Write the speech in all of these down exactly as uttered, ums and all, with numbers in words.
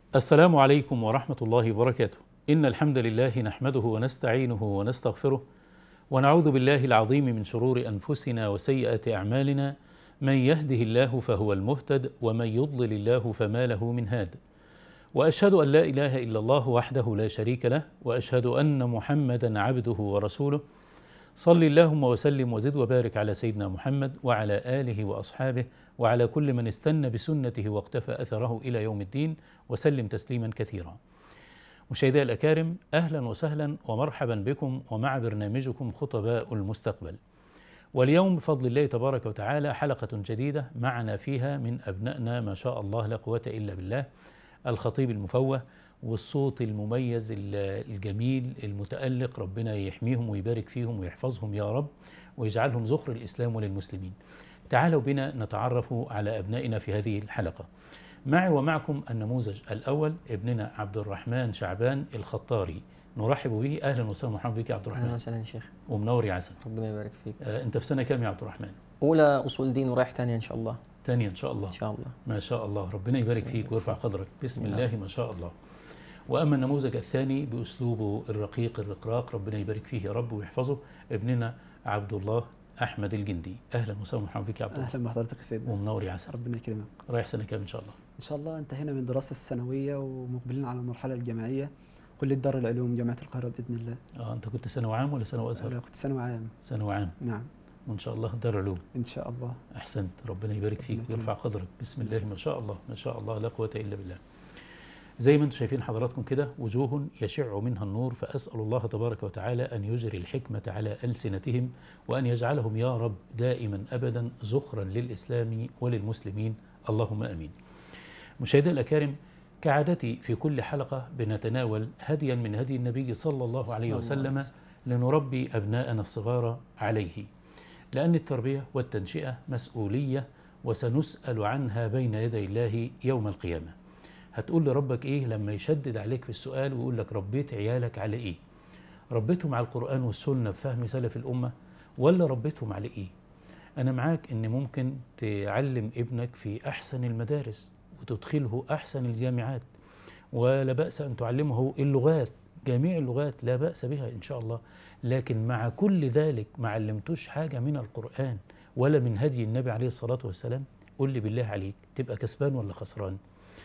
السلام عليكم ورحمة الله وبركاته. إن الحمد لله نحمده ونستعينه ونستغفره ونعوذ بالله العظيم من شرور أنفسنا وسيئات أعمالنا. من يهده الله فهو المهتد ومن يضلل الله فما له من هاد. وأشهد أن لا إله إلا الله وحده لا شريك له، وأشهد أن محمدا عبده ورسوله. صل اللهم وسلم وزد وبارك على سيدنا محمد وعلى آله وأصحابه وعلى كل من استنى بسنته واقتفى أثره إلى يوم الدين، وسلم تسليما كثيرا. مشاهدي الأكارم، أهلا وسهلا ومرحبا بكم ومع برنامجكم خطباء المستقبل. واليوم بفضل الله تبارك وتعالى حلقة جديدة معنا فيها من أبنائنا ما شاء الله لا قوة إلا بالله، الخطيب المفوه والصوت المميز الجميل المتألق، ربنا يحميهم ويبارك فيهم ويحفظهم يا رب ويجعلهم ذخر الإسلام وللمسلمين. تعالوا بنا نتعرف على أبنائنا في هذه الحلقة. معي ومعكم النموذج الأول ابننا عبد الرحمن شعبان الخطاري، نرحب به. أهلا وسهلا ومرحبا بك يا عبد الرحمن. أهلا وسهلا يا شيخ. ومنور يا عسل. ربنا يبارك فيك. آه أنت في سنة كام يا عبد الرحمن؟ أولى أصول دين ورايح تانية إن شاء الله. تانية إن شاء الله. إن شاء الله. ما شاء الله، ربنا يبارك فيك ويرفع قدرك. بسم الله ما شاء الله. وأما النموذج الثاني بأسلوبه الرقيق الرقراق، ربنا يبارك فيه يا رب ويحفظه، ابننا عبد الله أحمد الجندي. أهلا وسهلا ومرحبا بك يا عبد الله. أهلا بحضرتك يا سيدنا. ومنور يا عسل. ربنا يكرمك. رايح سنة كام إن شاء الله؟ إن شاء الله انتهينا من دراسة الثانوية ومقبلين على المرحلة الجامعية، كلية دار العلوم جامعة القاهرة بإذن الله. آه أنت كنت ثانوي عام ولا ثانوي أزهر؟ لا، كنت ثانوي عام. ثانوي عام. نعم. وإن شاء الله دار علوم. إن شاء الله. أحسنت، ربنا يبارك فيك ويرفع قدرك. بسم الله ما شاء الله ما شاء الله لا قوة إلا بالله. زي ما انتم شايفين حضراتكم كده وجوه يشع منها النور، فأسأل الله تبارك وتعالى أن يجري الحكمة على ألسنتهم وأن يجعلهم يا رب دائما أبدا ذخرا للإسلام وللمسلمين، اللهم آمين. مشاهدي الأكارم، كعادتي في كل حلقة بنتناول هديا من هدي النبي صلى الله عليه وسلم لنربي أبناءنا الصغار عليه، لأن التربية والتنشئة مسؤولية وسنسأل عنها بين يدي الله يوم القيامة. هتقول لربك إيه لما يشدد عليك في السؤال ويقول لك ربيت عيالك على إيه؟ ربيتهم على القرآن والسنة بفهم سلف الأمة ولا ربيتهم على إيه؟ أنا معاك إن ممكن تعلم ابنك في أحسن المدارس وتدخله أحسن الجامعات، ولا بأس أن تعلمه اللغات، جميع اللغات لا بأس بها إن شاء الله، لكن مع كل ذلك ما علمتوش حاجة من القرآن ولا من هدي النبي عليه الصلاة والسلام. قل لي بالله عليك، تبقى كسبان ولا خسران؟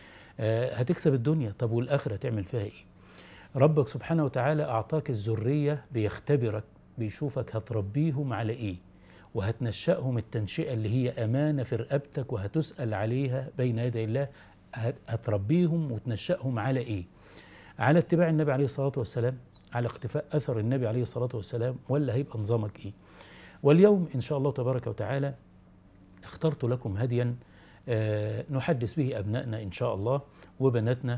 آه هتكسب الدنيا، طب والآخرة تعمل فيها إيه؟ ربك سبحانه وتعالى أعطاك الذرية بيختبرك، بيشوفك هتربيهم على إيه، وهتنشأهم التنشئة اللي هي أمانة في رقبتك وهتسأل عليها بين يدي الله. هتربيهم وتنشأهم على إيه؟ على اتباع النبي عليه الصلاة والسلام، على اقتفاء أثر النبي عليه الصلاة والسلام، ولا هيبقى نظامك إيه؟ واليوم إن شاء الله تبارك وتعالى اخترت لكم هديا آه نحدث به أبنائنا إن شاء الله وبناتنا،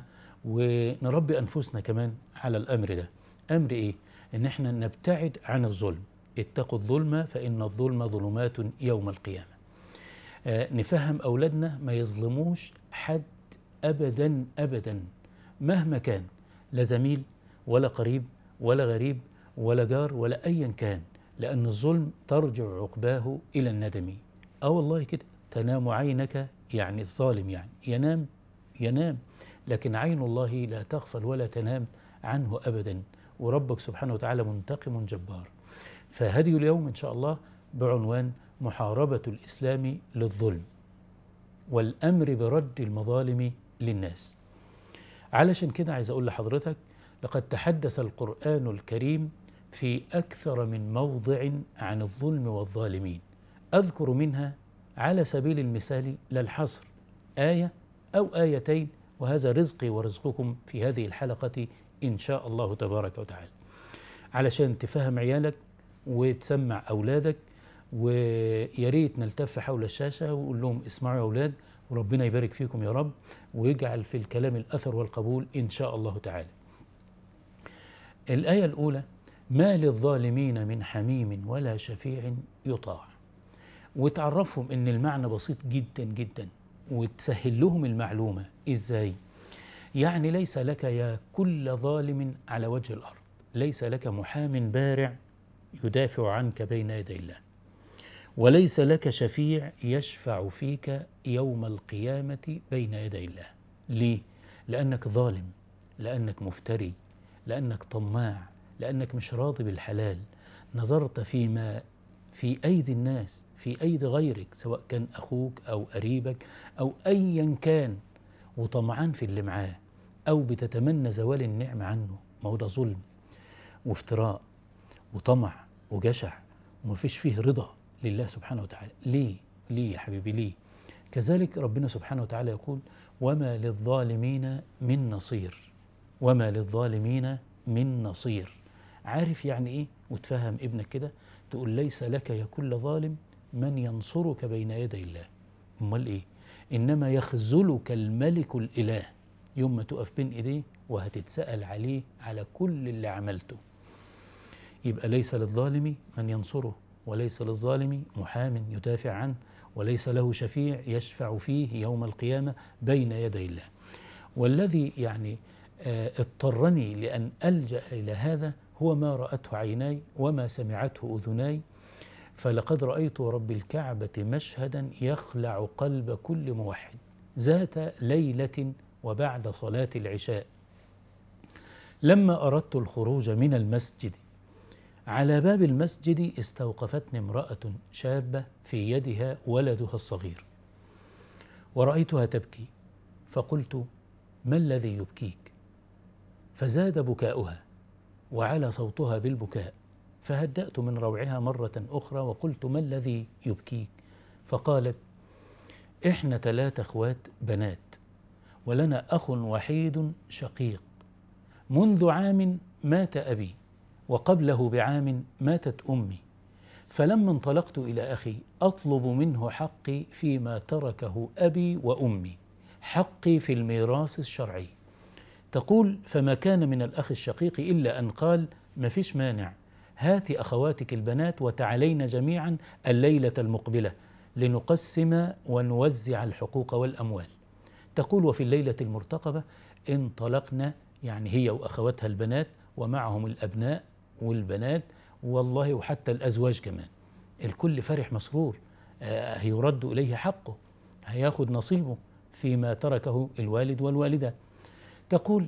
ونربي أنفسنا كمان على الأمر ده. أمر إيه؟ إن احنا نبتعد عن الظلم. اتقوا الظلم فإن الظلم ظلمات يوم القيامة. آه نفهم أولادنا ما يظلموش حد أبدا أبدا مهما كان، لا زميل ولا قريب ولا غريب ولا جار ولا أيا كان، لأن الظلم ترجع عقباه إلى الندم. آه والله كده، تنام عينك، يعني الظالم يعني ينام ينام لكن عين الله لا تغفل ولا تنام عنه أبدا، وربك سبحانه وتعالى منتقم جبار. فهدي اليوم إن شاء الله بعنوان محاربة الإسلام للظلم والأمر برد المظالم للناس. علشان كده عايز أقول لحضرتك، لقد تحدث القرآن الكريم في أكثر من موضع عن الظلم والظالمين. أذكر منها على سبيل المثال لا الحصر آية أو آيتين، وهذا رزقي ورزقكم في هذه الحلقة إن شاء الله تبارك وتعالى، علشان تفهم عيالك وتسمع أولادك. وياريت نلتف حول الشاشة وقول لهم اسمعوا يا أولاد، وربنا يبارك فيكم يا رب ويجعل في الكلام الأثر والقبول إن شاء الله تعالى. الآية الأولى: ما للظالمين من حميم ولا شفيع يطاع. وتعرفهم إن المعنى بسيط جدا جدا، وتسهل لهم المعلومة. إزاي؟ يعني ليس لك يا كل ظالم على وجه الأرض، ليس لك محام بارع يدافع عنك بين يدي الله، وليس لك شفيع يشفع فيك يوم القيامة بين يدي الله. ليه؟ لأنك ظالم، لأنك مفتري، لأنك طماع، لأنك مش راضي بالحلال، نظرت فيما في أيدي الناس، في أيدي غيرك، سواء كان أخوك أو قريبك أو أيا كان، وطمعان في اللي معاه، أو بتتمنى زوال النعمة عنه. ما هو ده ظلم وافتراء وطمع وجشع، ومفيش فيه رضا لله سبحانه وتعالى. ليه؟ ليه يا حبيبي ليه؟ كذلك ربنا سبحانه وتعالى يقول: وما للظالمين من نصير، وما للظالمين من نصير. عارف يعني ايه؟ وتفهم ابنك كده، تقول: ليس لك يا كل ظالم من ينصرك بين يدي الله. امال ايه؟ انما يخذلك الملك الاله يوم ما تقف بين ايديه وهتتسأل عليه على كل اللي عملته. يبقى ليس للظالم من ينصره، وليس للظالم محام يدافع عنه، وليس له شفيع يشفع فيه يوم القيامة بين يدي الله. والذي يعني آه اضطرني لأن ألجأ إلى هذا هو ما رأته عيناي وما سمعته أذناي. فلقد رأيت رب الكعبة مشهدا يخلع قلب كل موحد ذات ليلة وبعد صلاة العشاء، لما أردت الخروج من المسجد. على باب المسجد استوقفتني امرأة شابة في يدها ولدها الصغير، ورأيتها تبكي، فقلت: ما الذي يبكيك؟ فزاد بكاؤها وعلى صوتها بالبكاء، فهدأت من روعها مرة أخرى وقلت: ما الذي يبكيك؟ فقالت: إحنا ثلاثة أخوات بنات، ولنا أخ وحيد شقيق، منذ عام مات أبي، وقبله بعام ماتت أمي، فلما انطلقت إلى أخي أطلب منه حقي فيما تركه أبي وأمي، حقي في الميراث الشرعي. تقول: فما كان من الأخ الشقيق إلا أن قال: ما فيش مانع، هات أخواتك البنات وتعالين جميعا الليلة المقبلة لنقسم ونوزع الحقوق والأموال. تقول: وفي الليلة المرتقبة انطلقنا، يعني هي وأخواتها البنات ومعهم الأبناء والبنات، والله وحتى الأزواج كمان، الكل فرح مسرور، آه هيرد إليه حقه، هياخد نصيبه فيما تركه الوالد والوالدة. تقول: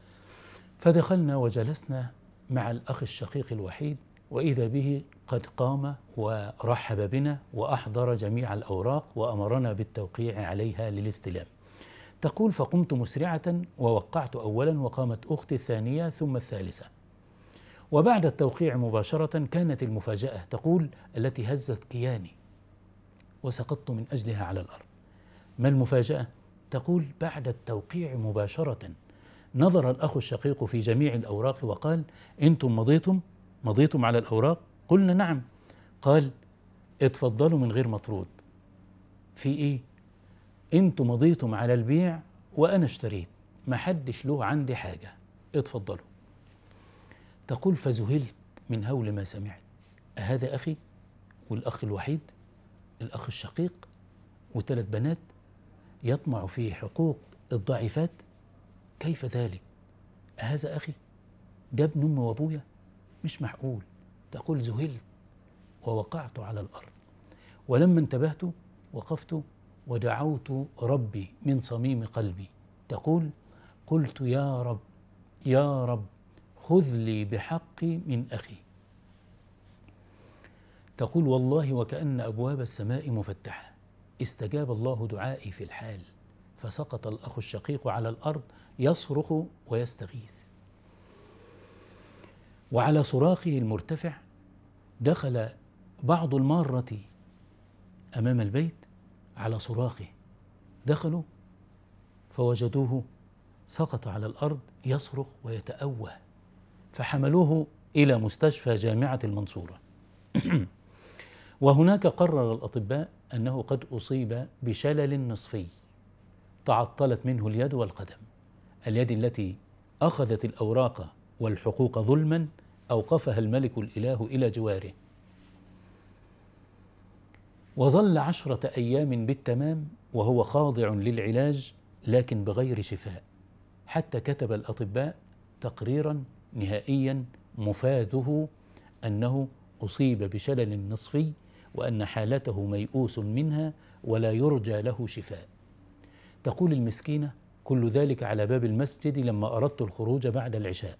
فدخلنا وجلسنا مع الأخ الشقيق الوحيد، وإذا به قد قام ورحب بنا وأحضر جميع الأوراق وأمرنا بالتوقيع عليها للاستلام. تقول: فقمت مسرعة ووقعت أولا، وقامت أختي الثانية ثم الثالثة، وبعد التوقيع مباشرة كانت المفاجأة. تقول: التي هزت كياني وسقطت من أجلها على الأرض. ما المفاجأة؟ تقول: بعد التوقيع مباشرة نظر الأخ الشقيق في جميع الأوراق وقال: أنتم مضيتم مضيتم على الأوراق؟ قلنا: نعم. قال: اتفضلوا من غير مطرود. في إيه؟ أنتم مضيتم على البيع وأنا اشتريت، ما حدش له عندي حاجة، اتفضلوا. تقول: فذهلت من هول ما سمعت، أهذا أخي والأخ الوحيد الأخ الشقيق وثلاث بنات يطمع في حقوق الضعيفات؟ كيف ذلك؟ أهذا أخي؟ ده ابن أمي وأبويا؟ مش معقول. تقول: ذهلت ووقعت على الأرض، ولما انتبهت وقفت ودعوت ربي من صميم قلبي. تقول: قلت: يا رب يا رب خذ لي بحقي من أخي. تقول: والله وكأن أبواب السماء مفتحة، استجاب الله دعائي في الحال، فسقط الأخ الشقيق على الأرض يصرخ ويستغيث، وعلى صراخه المرتفع دخل بعض المارة أمام البيت على صراخه، دخلوا فوجدوه سقط على الأرض يصرخ ويتأوه، فحملوه إلى مستشفى جامعة المنصورة. وهناك قرر الأطباء أنه قد أصيب بشلل نصفي، تعطلت منه اليد والقدم، اليد التي أخذت الأوراق والحقوق ظلما أوقفها الملك الإله إلى جواره. وظل عشرة أيام بالتمام وهو خاضع للعلاج لكن بغير شفاء، حتى كتب الأطباء تقريرا نهائيا مفاده أنه أصيب بشلل نصفي، وأن حالته ميؤوس منها ولا يرجى له شفاء. تقول المسكينة: كل ذلك على باب المسجد لما أردت الخروج بعد العشاء.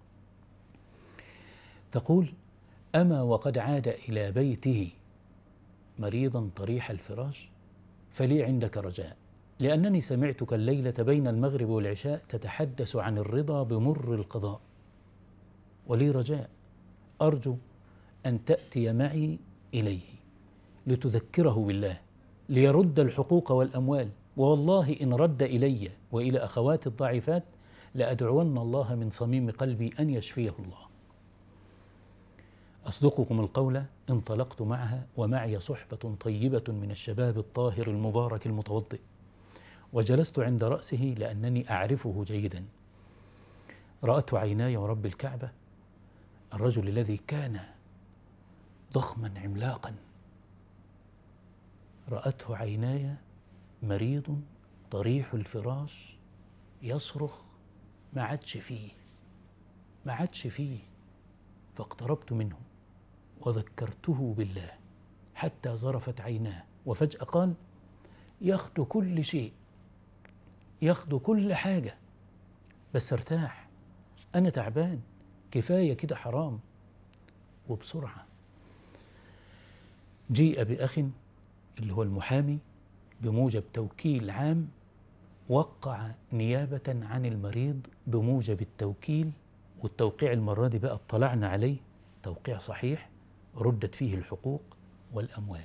تقول: أما وقد عاد إلى بيته مريضا طريح الفراش، فلي عندك رجاء، لأنني سمعتك الليلة بين المغرب والعشاء تتحدث عن الرضا بمر القضاء، ولي رجاء أرجو أن تأتي معي إليه لتذكره بالله ليرد الحقوق والأموال، والله إن رد إلي وإلى أخواتي الضعيفات لأدعون الله من صميم قلبي أن يشفيه الله. أصدقكم القول، انطلقت معها ومعي صحبة طيبة من الشباب الطاهر المبارك المتوضئ، وجلست عند رأسه لأنني أعرفه جيدا. رأته عيناي ورب الكعبة الرجل الذي كان ضخما عملاقا، رأته عيناي مريض طريح الفراش يصرخ ما عادش فيه ما عادش فيه فاقتربت منه وذكرته بالله حتى ظرفت عيناه، وفجأة قال: ياخدوا كل شيء، ياخدوا كل حاجة، بس ارتاح، أنا تعبان، كفاية كده، حرام. وبسرعة جيء بأخ اللي هو المحامي بموجب توكيل عام، وقع نيابة عن المريض بموجب التوكيل، والتوقيع المرة دي بقى اطلعنا عليه توقيع صحيح، ردت فيه الحقوق والأموال.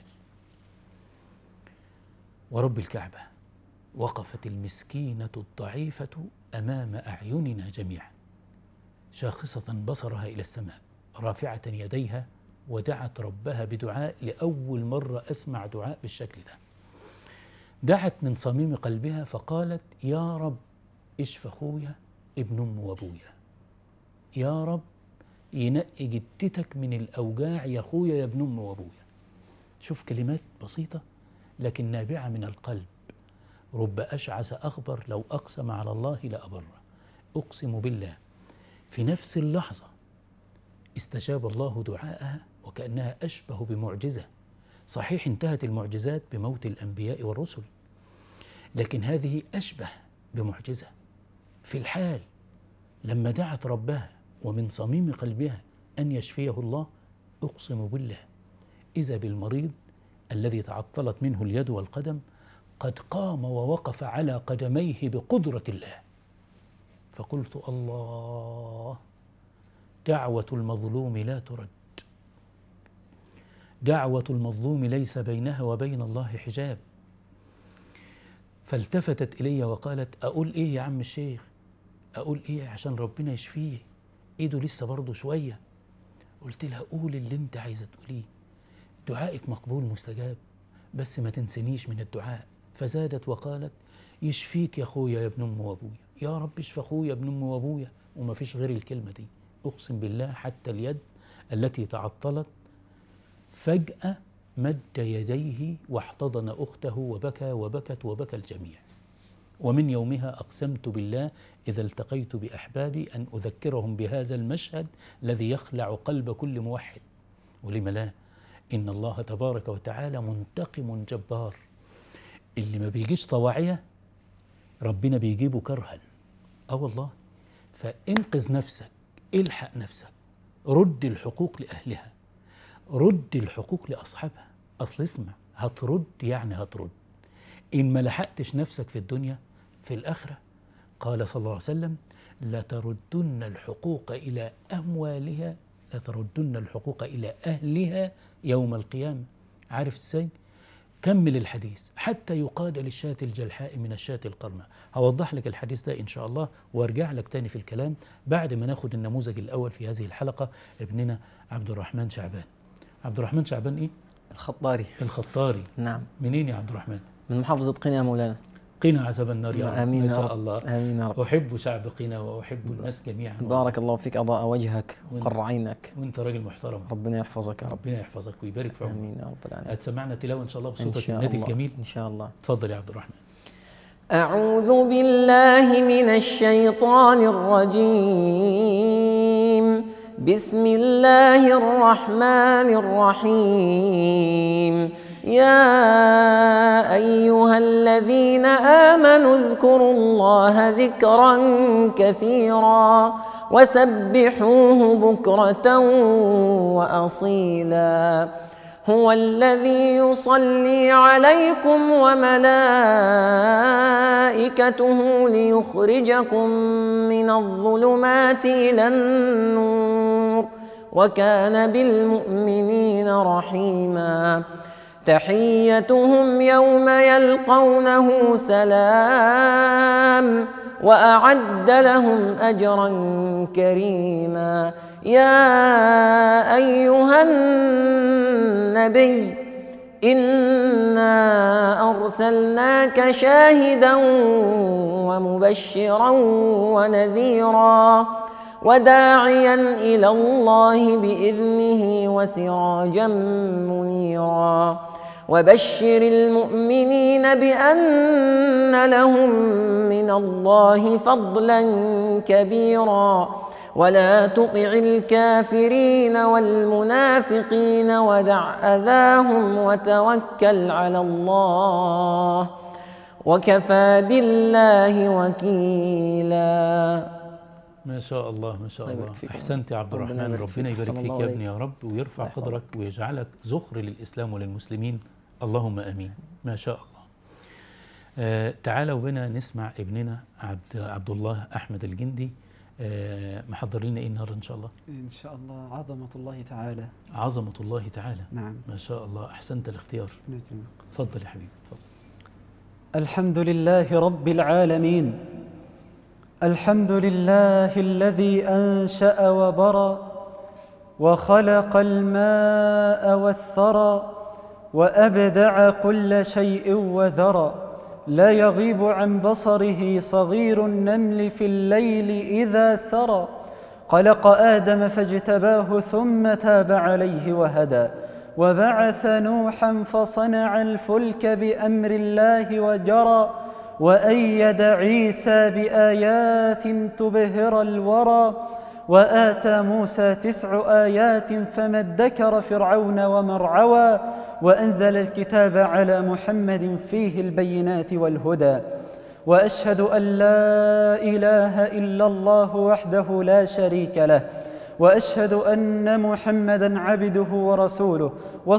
ورب الكعبة وقفت المسكينة الضعيفة أمام أعيننا جميعا، شاخصة بصرها إلى السماء، رافعة يديها، ودعت ربها بدعاء لأول مرة أسمع دعاء بالشكل ده. دعت من صميم قلبها فقالت: يا رب اشف أخويا ابن أم وأبويا، يا رب ينقي جدتك من الأوجاع يا أخويا يا ابن أم وأبويا. شوف كلمات بسيطة لكن نابعة من القلب. رب أشعث أغبر لو أقسم على الله لأبره. أقسم بالله في نفس اللحظة استجاب الله دعاءها، وكأنها أشبه بمعجزة. صحيح انتهت المعجزات بموت الأنبياء والرسل، لكن هذه أشبه بمعجزة في الحال لما دعت ربها ومن صميم قلبها أن يشفيه الله. أقسم بالله إذا بالمريض الذي تعطلت منه اليد والقدم قد قام ووقف على قدميه بقدرة الله. فقلت: الله، دعوة المظلوم لا ترد، دعوة المظلوم ليس بينها وبين الله حجاب. فالتفتت إلي وقالت: أقول إيه يا عم الشيخ، أقول إيه عشان ربنا يشفيه، إيده لسه برضه شوية. قلت لها: قول اللي أنت عايزة تقوليه، دعائك مقبول مستجاب، بس ما تنسنيش من الدعاء. فزادت وقالت: يشفيك يا أخويا يا ابن أم وأبويا، يا رب اشفى أخويا يا ابن أم وأبويا. وما فيش غير الكلمة دي. أقسم بالله حتى اليد التي تعطلت فجأة مد يديه واحتضن أخته وبكى وبكت وبكى الجميع. ومن يومها أقسمت بالله إذا التقيت بأحبابي أن أذكرهم بهذا المشهد الذي يخلع قلب كل موحد. ولم لا، إن الله تبارك وتعالى منتقم جبار. اللي ما بيجيش طواعية ربنا بيجيبه كرها. آه والله. فانقذ نفسك، الحق نفسك، رد الحقوق لأهلها، رد الحقوق لأصحابها. أصل اسمع، هترد يعني هترد. إن ما لحقتش نفسك في الدنيا في الآخرة، قال صلى الله عليه وسلم: لتردن الحقوق إلى أموالها، لتردن الحقوق إلى أهلها يوم القيامة. عارف إزاي؟ كمل الحديث حتى يقاد للشاة الجلحاء من الشاة القرناء. هوضح لك الحديث ده إن شاء الله وارجع لك تاني في الكلام بعد ما ناخد النموذج الأول في هذه الحلقة، ابننا عبد الرحمن شعبان. عبد الرحمن شعبان إيه؟ الخطاري. الخطاري. نعم. منين يا عبد الرحمن؟ من محافظة قنا يا مولانا. قنا عذاب النار يا رب. آمين إن يا شاء رب. الله. آمين يا رب. أحب شعب قنا وأحب الناس جميعا. بارك الله فيك، أضاء وجهك وقر عينك. وأنت راجل محترم. ربنا يحفظك يا رب. ربنا يحفظك ويبارك في عمرك. آمين يا رب العالمين. هتسمعنا تلاوة إن شاء الله إن بصوتك شاء النادي الله. الجميل. إن شاء الله. تفضل يا عبد الرحمن. أعوذ بالله من الشيطان الرجيم. بسم الله الرحمن الرحيم. يا أيها الذين آمنوا اذكروا الله ذكرا كثيرا وسبحوه بكرة وأصيلا هو الذي يصلي عليكم وملائكته ليخرجكم من الظلمات إلى النور وكان بالمؤمنين رحيما تحيتهم يوم يلقونه سلام وأعد لهم أجرا كريما يا أيها النبي إنا أرسلناك شاهدا ومبشرا ونذيرا وداعيا إلى الله بإذنه وسراجا منيرا وبشر المؤمنين بأن لهم من الله فضلا كبيرا ولا تطع الكافرين والمنافقين ودع أذاهم وتوكل على الله وكفى بالله وكيلا. ما شاء الله ما شاء الله. أحسنت يا عبد الرحمن، ربنا يبارك فيك يا ابني يا رب، ويرفع قدرك ويجعلك ذخر للإسلام وللمسلمين، اللهم آمين. ما شاء الله. آه تعالوا بنا نسمع ابننا عبد, عبد الله أحمد الجندي. آه محضر لنا إيه النهارده إن شاء الله؟ إن شاء الله عظمة الله تعالى. عظمة الله تعالى. نعم. ما شاء الله، أحسنت الاختيار. تفضل يا حبيبي. تفضل. الحمد لله رب العالمين، الحمد لله الذي أنشأ وبرى وخلق الماء والثرى وأبدع كل شيء وذرى، لا يغيب عن بصره صغير النمل في الليل إذا سرى. خلق آدم فاجتباه ثم تاب عليه وهدى، وبعث نوحا فصنع الفلك بأمر الله وجرى، وأيد عيسى بآيات تبهر الورى، وآتى موسى تسع آيات فما ادكر فرعون ومرعوى، وأنزل الكتاب على محمد فيه البينات والهدى. وأشهد أن لا إله إلا الله وحده لا شريك له، وأشهد أن محمدًا عبده ورسوله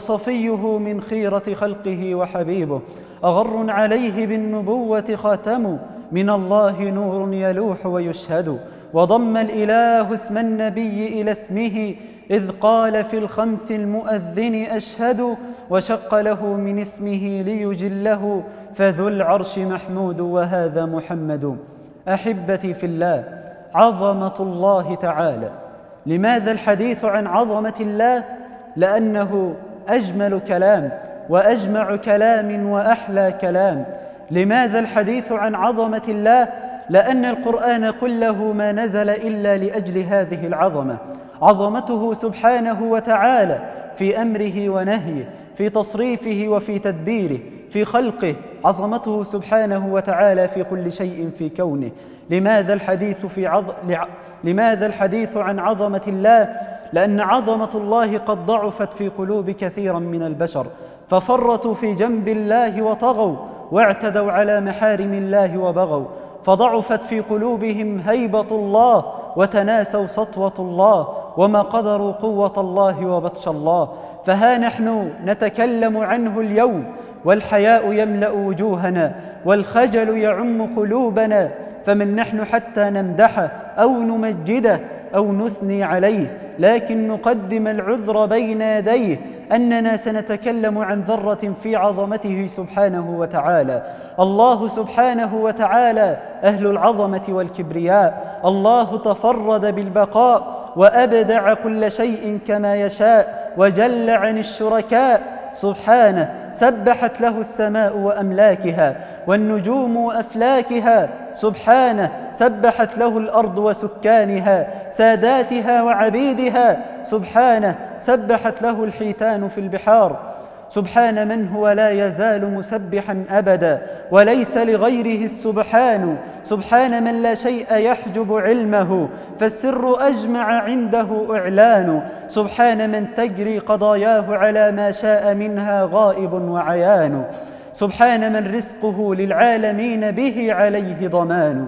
وصفيه من خيرة خلقه وحبيبه، أغر عليه بالنبوة خاتم، من الله نور يلوح ويشهد. وضم الإله اسم النبي إلى اسمه إذ قال في الخمس المؤذن أشهد، وشق له من اسمه ليجله فذو العرش محمود وهذا محمد. أحبتي في الله، عظمة الله تعالى. لماذا الحديث عن عظمة الله؟ لأنه أجمل كلام وأجمع كلام وأحلى كلام. لماذا الحديث عن عظمة الله؟ لأن القرآن كله ما نزل إلا لأجل هذه العظمة. عظمته سبحانه وتعالى في أمره ونهيه، في تصريفه وفي تدبيره، في خلقه. عظمته سبحانه وتعالى في كل شيء في كونه. لماذا الحديث في عظ... لع... لماذا الحديث عن عظمة الله؟ لأن عظمة الله قد ضعفت في قلوب كثيرا من البشر، ففرطوا في جنب الله وطغوا، واعتدوا على محارم الله وبغوا، فضعفت في قلوبهم هيبة الله، وتناسوا سطوة الله، وما قدروا قوة الله وبطش الله. فها نحن نتكلم عنه اليوم، والحياء يملأ وجوهنا، والخجل يعم قلوبنا، فمن نحن حتى نمدحه أو نمجده أو نثني عليه؟ لكن نقدم العذر بين يديه أننا سنتكلم عن ذرة في عظمته سبحانه وتعالى. الله سبحانه وتعالى أهل العظمة والكبرياء. الله تفرد بالبقاء وأبدع كل شيء كما يشاء، وجل عن الشركاء سبحانه. سبحت له السماء وأملاكها والنجوم وأفلاكها سبحانه. سبحت له الأرض وسكانها، ساداتها وعبيدها سبحانه. سبحت له الحيتان في البحار سبحان من هو لا يزال مسبحا أبدا وليس لغيره السبحان، سبحان من لا شيء يحجب علمه فالسر أجمع عنده إعلان، سبحان من تجري قضاياه على ما شاء منها غائب وعيان، سبحان من رزقه للعالمين به عليه ضمان.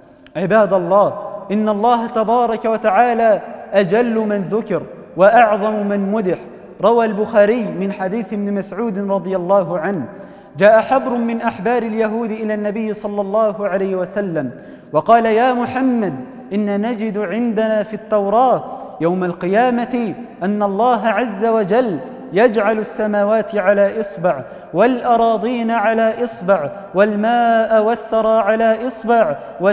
عباد الله، إن الله تبارك وتعالى أجل من ذكر وأعظم من مدح. روى البخاري من حديث ابن مسعود رضي الله عنه: جاء حبر من أحبار اليهود إلى النبي صلى الله عليه وسلم وقال: يا محمد، إن نجد عندنا في التوراة يوم القيامة أن الله عز وجل يجعل السماوات على إصبع والأراضين على إصبع والماء والثرى على إصبع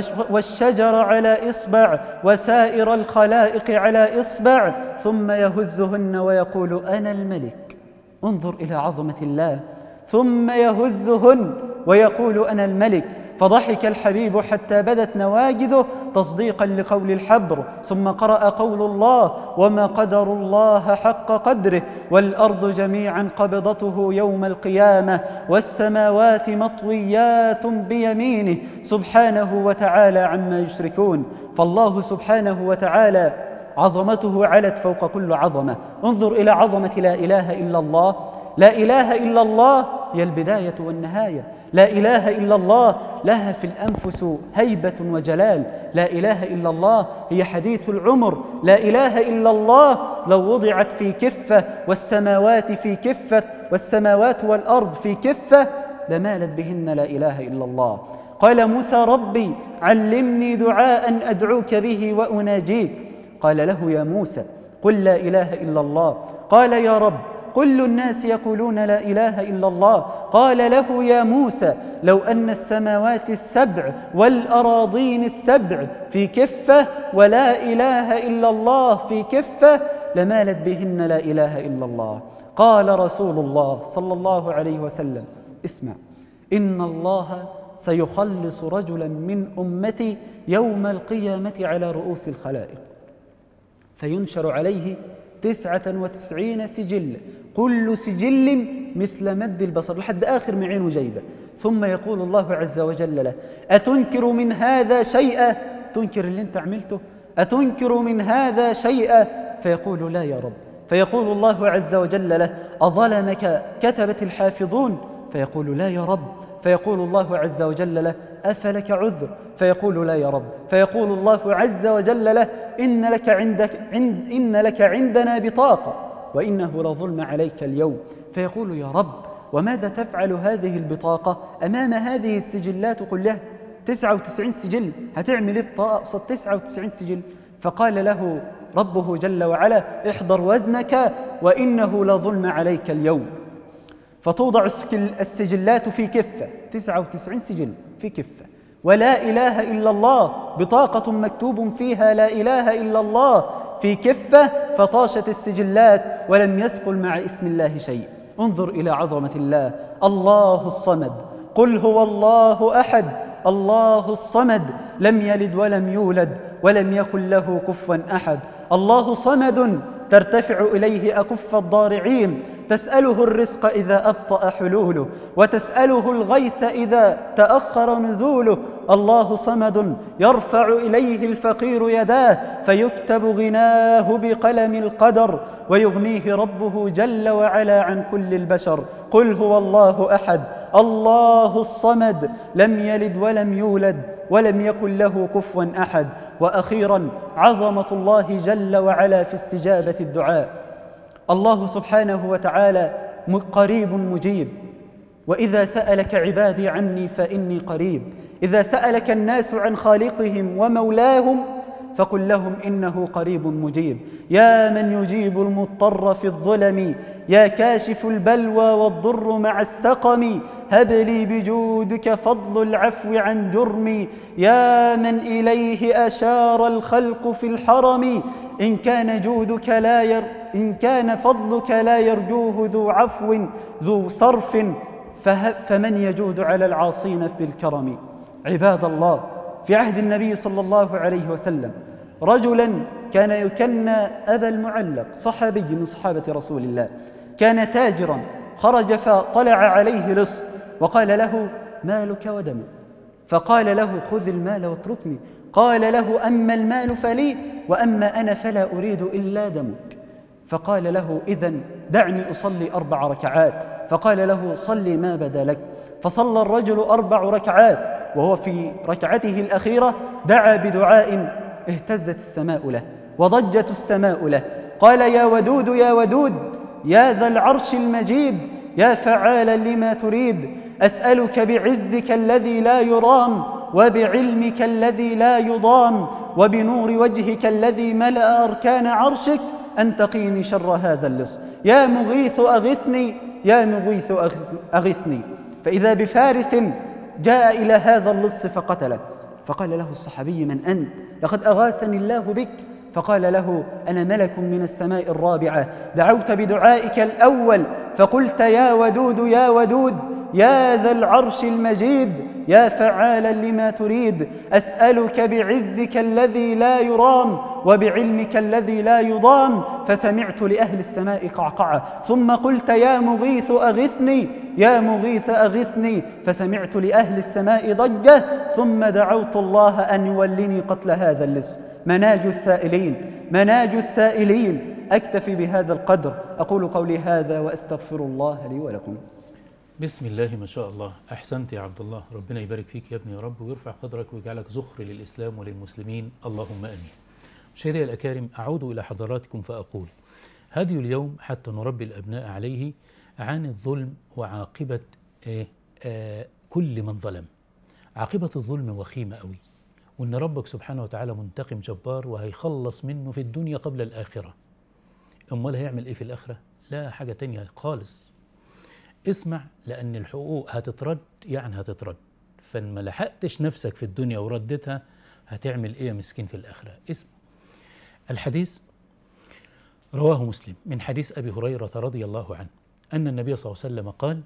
والشجر على إصبع وسائر الخلائق على إصبع، ثم يهزهن ويقول: أنا الملك. انظر إلى عظمة الله. ثم يهزهن ويقول: أنا الملك. فضحك الحبيب حتى بدت نواجذه تصديقا لقول الحبر، ثم قرأ قول الله: وما قدر الله حق قدره والأرض جميعا قبضته يوم القيامة والسماوات مطويات بيمينه سبحانه وتعالى عما يشركون. فالله سبحانه وتعالى عظمته علت فوق كل عظمة. انظر إلى عظمة لا إله إلا الله. لا إله إلا الله هي البداية والنهاية. لا إله إلا الله لها في الأنفس هيبة وجلال. لا إله إلا الله هي حديث العمر. لا إله إلا الله لو وضعت في كفة والسماوات في كفة والسماوات والأرض في كفة لمالت بهن لا إله إلا الله. قال موسى: ربي علمني دعاء أدعوك به وأناجيك. قال له: يا موسى قل لا إله إلا الله. قال: يا رب كل الناس يقولون لا إله إلا الله. قال له: يا موسى لو أن السماوات السبع والأراضين السبع في كفة ولا إله إلا الله في كفة لمالت بهن لا إله إلا الله. قال رسول الله صلى الله عليه وسلم: اسمع، إن الله سيخلص رجلا من أمتي يوم القيامة على رؤوس الخلائق فينشر عليه تسعة وتسعين سجل، كل سجل مثل مد البصر لحد آخر ما عينه جايبه. ثم يقول الله عز وجل له: أتنكر من هذا شيئا؟ تنكر اللي انت عملته؟ أتنكر من هذا شيئا؟ فيقول: لا يا رب. فيقول الله عز وجل له: أظلمك كتبة الحافظون؟ فيقول: لا يا رب. فيقول الله عز وجل له: أفلك عذر؟ فيقول: لا يا رب. فيقول الله عز وجل له: إن لك, عندك عند إن لك عندنا بطاقة وإنه لظلم عليك اليوم. فيقول: يا رب، وماذا تفعل هذه البطاقة أمام هذه السجلات كلها؟ تسعة وتسعين سجل، هتعمل إيه بطاقة قصاد تسعة وتسعين سجل؟ فقال له ربه جل وعلا: احضر وزنك وإنه لظلم عليك اليوم. فتوضع السجلات في كفة، تسعة وتسعين سجل في كفة، ولا إله إلا الله بطاقة مكتوب فيها لا إله إلا الله في كفة، فطاشت السجلات ولم يثقل مع اسم الله شيء. انظر إلى عظمة الله. الله الصمد، قل هو الله أحد، الله الصمد، لم يلد ولم يولد ولم يكن له كفوا أحد. الله صمد ترتفع إليه أكف الضارعين، تسأله الرزق إذا أبطأ حلوله وتسأله الغيث إذا تأخر نزوله. الله صمد يرفع إليه الفقير يداه فيكتب غناه بقلم القدر ويغنيه ربه جل وعلا عن كل البشر. قل هو الله أحد، الله الصمد، لم يلد ولم يولد ولم يكن له كفوا أحد. وأخيرا عظمة الله جل وعلا في استجابة الدعاء. الله سبحانه وتعالى قريب مجيب. وإذا سألك عبادي عني فإني قريب. إذا سألك الناس عن خالقهم ومولاهم فقل لهم إنه قريب مجيب. يا من يجيب المضطر في الظلم، يا كاشف البلوى والضر مع السقم، هب لي بجودك فضل العفو عن جرمي. يا من إليه أشار الخلق في الحرم، إن كان جودك لا ير إن كان فضلك لا يرجوه ذو عفو ذو صرف، فمن يجود على العاصين بالكرم. عباد الله، في عهد النبي صلى الله عليه وسلم رجلا كان يكنى أبا المعلق، صحابي من صحابة رسول الله، كان تاجرا خرج فطلع عليه لص وقال له: مالك ودمك. فقال له: خذ المال واتركني. قال له: أما المال فلي، وأما أنا فلا أريد إلا دمك. فقال له: إذن دعني أصلي أربع ركعات. فقال له: صلي ما بدا لك. فصلى الرجل أربع ركعات، وهو في ركعته الأخيرة دعا بدعاء اهتزت السماء له وضجت السماء له. قال: يا ودود يا ودود يا ذا العرش المجيد يا فعالا لما تريد، أسألك بعزك الذي لا يرام وبعلمك الذي لا يضام وبنور وجهك الذي ملأ أركان عرشك أن تقيني شر هذا اللص. يا مغيث أغثني يا مغيث أغثني. فإذا بفارس جاء إلى هذا اللص فقتله. فقال له الصحابي: من أنت؟ لقد أغاثني الله بك. فقال له: أنا ملك من السماء الرابعة، دعوت بدعائك الأول فقلت: يا ودود يا ودود يا ذا العرش المجيد يا فعالا لما تريد، أسألك بعزك الذي لا يرام وبعلمك الذي لا يضام. فسمعت لأهل السماء قعقعة، ثم قلت: يا مغيث أغثني يا مغيث أغثني. فسمعت لأهل السماء ضجة، ثم دعوت الله أن يولني قتل هذا اللص. مناج السائلين مناج السائلين. أكتفي بهذا القدر، أقول قولي هذا وأستغفر الله لي ولكم. بسم الله ما شاء الله. أحسنت يا عبد الله، ربنا يبارك فيك يا ابني يا رب، ويرفع قدرك ويجعلك ذخر للإسلام وللمسلمين، اللهم آمين. مشاهدي الأكارم، أعود إلى حضراتكم فأقول: هدي اليوم حتى نربي الأبناء عليه عن الظلم وعاقبة آه آه كل من ظلم. عاقبة الظلم وخيمة قوي، وإن ربك سبحانه وتعالى منتقم جبار وهيخلص منه في الدنيا قبل الآخرة. أمال هيعمل إيه في الآخرة؟ لا حاجة تانية خالص. اسمع، لأن الحقوق هتترد، يعني هتترد، فإن ما لحقتش نفسك في الدنيا وردتها هتعمل إيه يا مسكين في الآخرة؟ اسمع الحديث، رواه مسلم من حديث أبي هريرة رضي الله عنه أن النبي صلى الله عليه وسلم قال: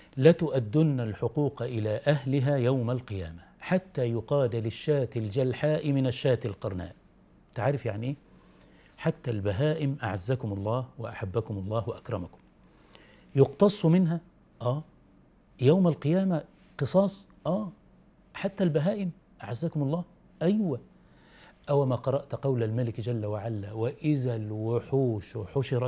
لتؤدن الحقوق إلى أهلها يوم القيامة حتى يقاد للشاة الجلحاء من الشاة القرناء. تعرف يعني إيه؟ حتى البهائم أعزكم الله وأحبكم الله وأكرمكم يقتص منها آه يوم القيامة قصاص آه حتى البهائم أعزكم الله. أيوة. أو ما قرأت قول الملك جل وعلا: وإذا الوحوش حشرت.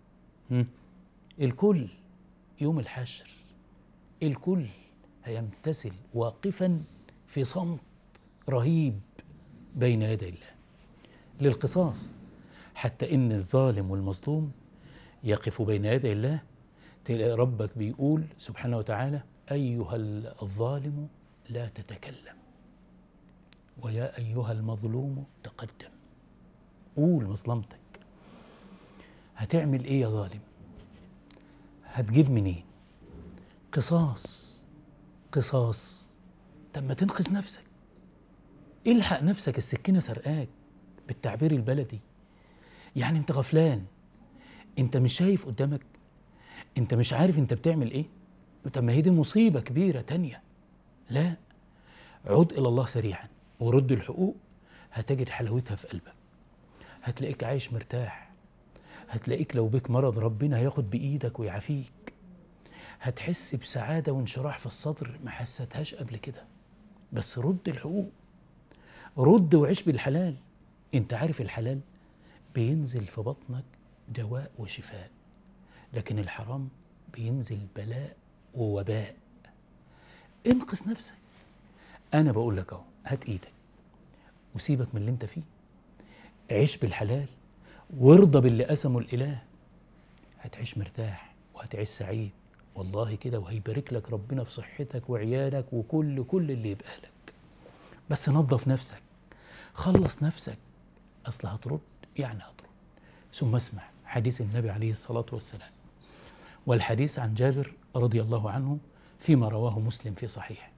الكل يوم الحشر الكل هيمتثل واقفا في صمت رهيب بين يدي الله للقصاص، حتى إن الظالم والمظلوم يقف بين يدي الله. تلاقي ربك بيقول سبحانه وتعالى: أيها الظالم لا تتكلم، ويا أيها المظلوم تقدم. قول مظلمتك. هتعمل إيه يا ظالم؟ هتجيب منين؟ قصاص قصاص. طب ما تنقذ نفسك، الحق نفسك، السكينة سرقاك بالتعبير البلدي. يعني انت غفلان، انت مش شايف قدامك، انت مش عارف انت بتعمل ايه. طب ما هي دي مصيبة كبيرة تانية. لا، عد إلى الله سريعا ورد الحقوق، هتجد حلاوتها في قلبك، هتلاقيك عايش مرتاح، هتلاقيك لو بك مرض ربنا هياخد بإيدك ويعافيك، هتحس بسعادة وانشراح في الصدر ما حسيتهاش قبل كده. بس رد الحقوق، رد وعيش بالحلال. انت عارف الحلال بينزل في بطنك دواء وشفاء، لكن الحرام بينزل بلاء ووباء. انقذ نفسك. انا بقول لك اهو، هات ايدك وسيبك من اللي انت فيه، عيش بالحلال وارضى باللي قسمه الاله، هتعيش مرتاح وهتعيش سعيد والله كده، وهيبارك لك ربنا في صحتك وعيالك وكل كل اللي يبقى لك. بس نظف نفسك، خلص نفسك، اصل هترد يعني هترد. ثم اسمع حديث النبي عليه الصلاة والسلام، والحديث عن جابر رضي الله عنه فيما رواه مسلم في صحيح.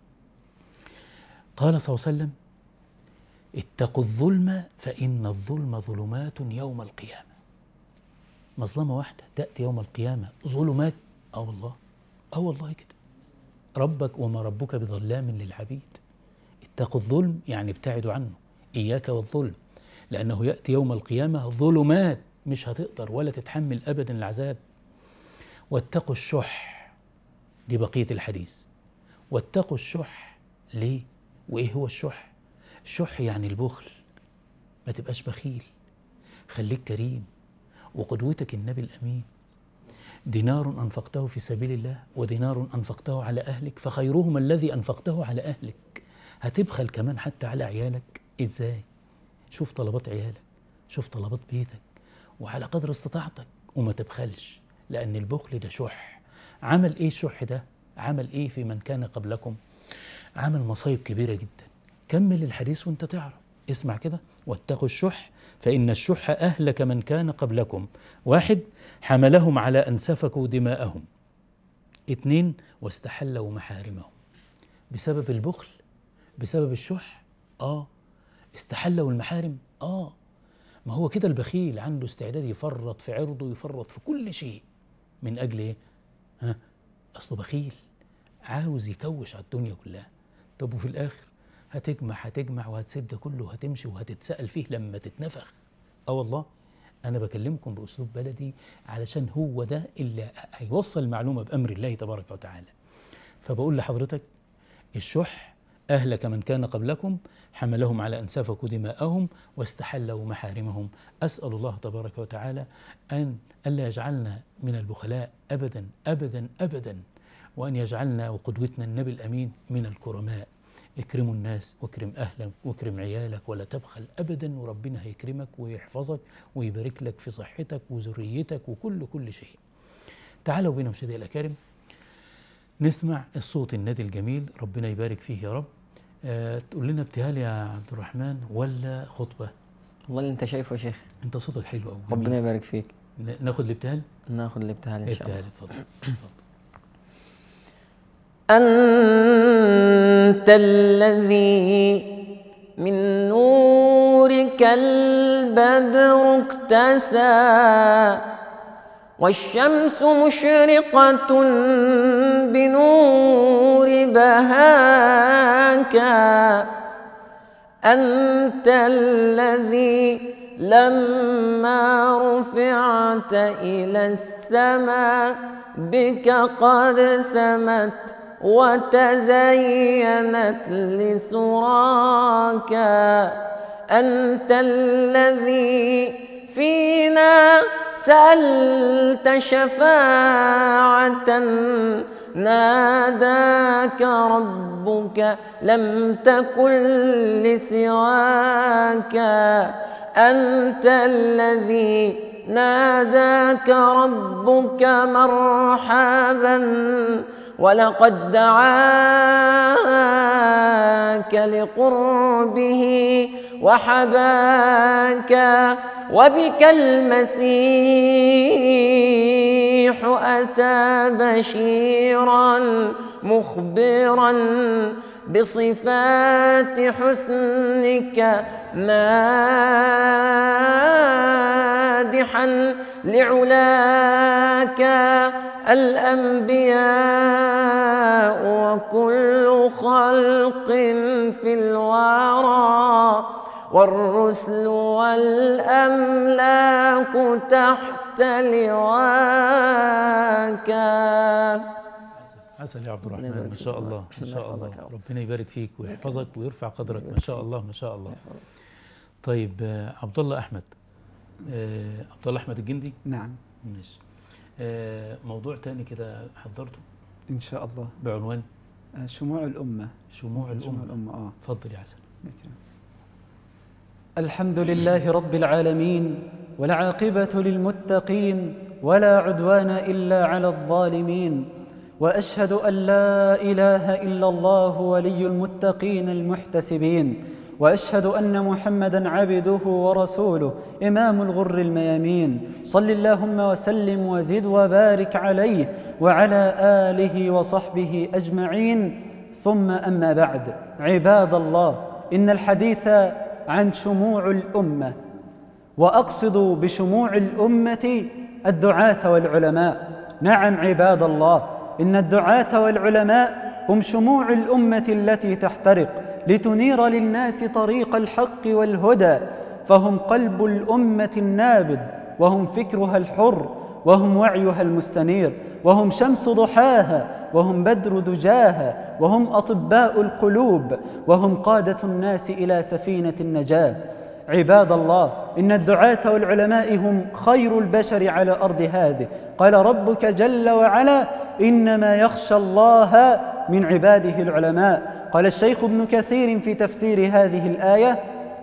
قال صلى الله عليه وسلم: اتقوا الظلم فإن الظلم ظلمات يوم القيامة. مظلمة واحدة تأتي يوم القيامة ظلمات. اه والله اه والله كده. ربك وما ربك بظلام للعبيد. اتقوا الظلم يعني ابتعدوا عنه، إياك والظلم، لأنه يأتي يوم القيامة ظلمات، مش هتقدر ولا تتحمل أبدا العذاب. واتقوا الشح، دي بقية الحديث. واتقوا الشح ليه؟ وإيه هو الشح؟ الشح يعني البخل، ما تبقاش بخيل، خليك كريم. وقدوتك النبي الأمين، دينار أنفقته في سبيل الله ودينار أنفقته على أهلك فخيرهما الذي أنفقته على أهلك. هتبخل كمان حتى على عيالك؟ إزاي؟ شوف طلبات عيالك، شوف طلبات بيتك، وعلى قدر استطاعتك، وما تبخلش، لأن البخل ده شح. عمل إيه الشح ده؟ عمل إيه في من كان قبلكم؟ عمل مصايب كبيرة جدا. كمل الحديث وانت تعرف. اسمع كده: واتقوا الشح فإن الشح أهلك من كان قبلكم. واحد: حملهم على أن سفكوا دماءهم. اتنين: واستحلوا محارمهم. بسبب البخل، بسبب الشح، آه استحلوا المحارم. آه ما هو كده البخيل عنده استعداد يفرط في عرضه، يفرط في كل شيء. من أجل إيه؟ ها؟ أصله بخيل، عاوز يكوش على الدنيا كلها. طب وفي الآخر هتجمع هتجمع وهتسيب ده كله وهتمشي وهتتسأل فيه لما تتنفخ. اه والله أنا بكلمكم بأسلوب بلدي علشان هو ده اللي هيوصل المعلومة بأمر الله تبارك وتعالى. فبقول لحضرتك: الشح أهلك من كان قبلكم، حملهم على أن سفكوا دماءهم واستحلوا محارمهم. أسأل الله تبارك وتعالى أن ألا يجعلنا من البخلاء أبدا أبدا أبدا، وأن يجعلنا وقدوتنا النبي الأمين من الكرماء. اكرموا الناس واكرم أهلك واكرم عيالك ولا تبخل أبدا، وربنا هيكرمك ويحفظك ويبارك لك في صحتك وذريتك وكل كل شيء. تعالوا بنا مشاهدينا الأكارم نسمع الصوت النادي الجميل، ربنا يبارك فيه يا رب. أه تقول لنا ابتهال يا عبد الرحمن ولا خطبة؟ والله اللي انت شايفه يا شيخ. انت صوتك حلو قوي. ربنا يبارك فيك. ناخد الابتهال؟ ناخد الابتهال ان شاء الله. ابتهال اتفضل. اتفضل. أنت الذي من نورك البدر اكتسى، والشمس مشرقة بنور بهاك. أنت الذي لما رفعت إلى السماء بك قد سمت وتزينت لسراك. أنت الذي فينا سألت شفاعة، ناداك ربك لم تكن لسواك. أنت الذي ناداك ربك مرحبا، ولقد دعاك لقربه وحباك. وبك المسيح أتى بشيرا مخبرا بصفات حسنك، مادحا لعلاك الأنبياء وكل خلق في الورى، والرسل والأملاك تحت لواك. عسل يا عبد الرحمن، ما شاء الله ما شاء الله. ربنا يبارك فيك ويحفظك ويرفع قدرك، ما شاء الله ما شاء الله. طيب عبد الله أحمد، عبد الله أحمد الجندي. نعم ماشي. موضوع تاني كده حضرته إن شاء الله بعنوان شموع الأمة. شموع الأمة. شموع الأمة. آه تفضل يا عسل. الحمد لله رب العالمين، والعاقبة للمتقين، ولا عدوان إلا على الظالمين. وأشهد أن لا إله إلا الله ولي المتقين المحتسبين، وأشهد أن محمدًا عبده ورسوله إمام الغر الميامين. صل اللهم وسلم وزد وبارك عليه وعلى آله وصحبه أجمعين. ثم أما بعد، عباد الله، إن الحديث عن شموع الأمة، وأقصد بشموع الأمة الدعاة والعلماء. نعم عباد الله، إن الدعاة والعلماء هم شموع الأمة التي تحترق لتنير للناس طريق الحق والهدى، فهم قلب الأمة النابض، وهم فكرها الحر، وهم وعيها المستنير، وهم شمس ضحاها، وهم بدر دجاها، وهم أطباء القلوب، وهم قادة الناس إلى سفينة النجاة. عباد الله، إن الدعاة والعلماء هم خير البشر على أرض هذه. قال ربك جل وعلا: إنما يخشى الله من عباده العلماء. قال الشيخ ابن كثير في تفسير هذه الآية: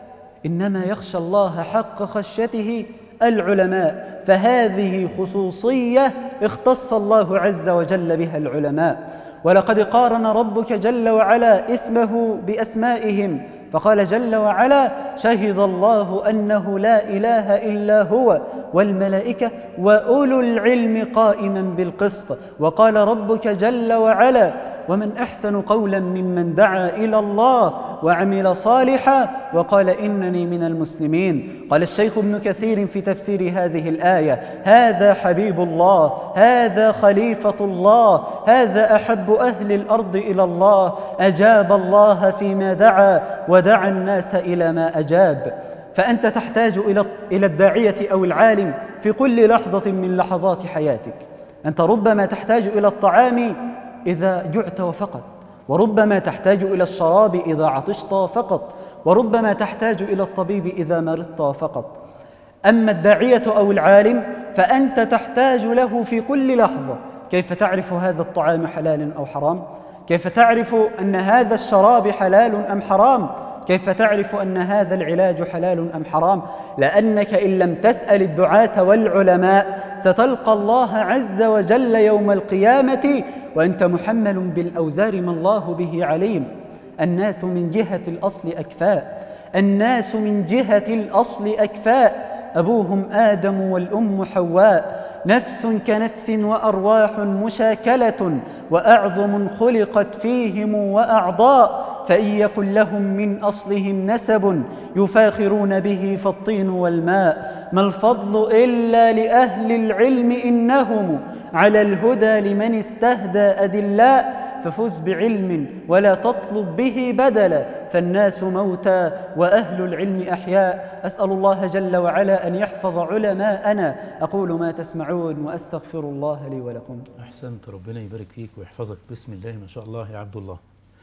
إنما يخشى الله حق خشيته العلماء، فهذه خصوصية اختص الله عز وجل بها العلماء. ولقد قارن ربك جل وعلا اسمه بأسمائهم، فقال جل وعلا: شهد الله أنه لا إله إلا هو والملائكة وأولو العلم قائما بالقسط. وقال ربك جل وعلا: ومن أحسن قولا ممن دعا إلى الله وعمل صالحا وقال إنني من المسلمين. قال الشيخ ابن كثير في تفسير هذه الآية: هذا حبيب الله، هذا خليفة الله، هذا أحب أهل الأرض إلى الله، أجاب الله فيما دعا ودعا الناس إلى ما أجاب. فأنت تحتاج إلى الداعية أو العالم في كل لحظة من لحظات حياتك. أنت ربما تحتاج إلى الطعام إذا جعت فقط، وربما تحتاج إلى الشراب إذا عطشت فقط، وربما تحتاج إلى الطبيب إذا مرضت فقط. أما الداعية أو العالم فأنت تحتاج له في كل لحظة. كيف تعرف هذا الطعام حلال أو حرام؟ كيف تعرف أن هذا الشراب حلال أم حرام؟ كيف تعرف أن هذا العلاج حلال أم حرام؟ لأنك إن لم تسأل الدعاة والعلماء ستلقى الله عز وجل يوم القيامة وأنت محمل بالأوزار ما الله به عليم. الناس من جهة الأصل أكفاء، الناس من جهة الأصل أكفاء، أبوهم آدم والأم حواء، نفس كنفس وأرواح مشاكلة، وأعظم خلقت فيهم وأعضاء، فإن يكن لهم من أصلهم نسب يفاخرون به فالطين والماء، ما الفضل إلا لأهل العلم إنهم على الهدى لمن استهدى أدلاء، ففز بعلم ولا تطلب به بدلا، فالناس موتى وأهل العلم أحياء. أسأل الله جل وعلا أن يحفظ علماءنا. أقول ما تسمعون وأستغفر الله لي ولكم. أحسنت، ربنا يبارك فيك ويحفظك. بسم الله ما شاء الله يا عبد الله.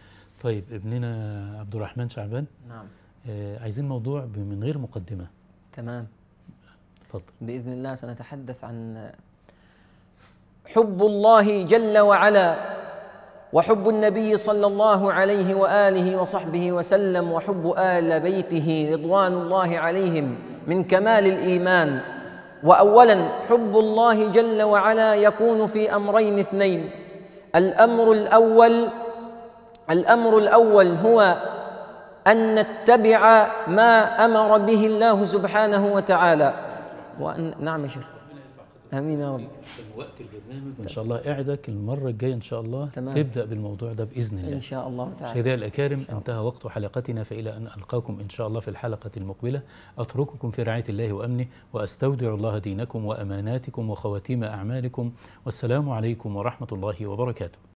طيب ابننا عبد الرحمن شعبان، نعم. آه عايزين موضوع من غير مقدمة. تمام. تفضل. بإذن الله سنتحدث عن حب الله جل وعلا، وحب النبي صلى الله عليه وآله وصحبه وسلم، وحب آل بيته رضوان الله عليهم من كمال الإيمان. وأولا حب الله جل وعلا يكون في أمرين اثنين. الأمر الأول الأمر الأول هو أن نتبع ما أمر به الله سبحانه وتعالى، وأن نعم يا شيخ. امين يا رب. وقت البرنامج ان شاء الله اعدك المره الجايه ان شاء الله تمام. تبدا بالموضوع ده باذن الله ان شاء الله تعالى. سيدي الاكارم، انتهى وقت حلقتنا، فالى ان القاكم ان شاء الله في الحلقه المقبله اترككم في رعايه الله وامنه، واستودع الله دينكم واماناتكم وخواتيم اعمالكم، والسلام عليكم ورحمه الله وبركاته.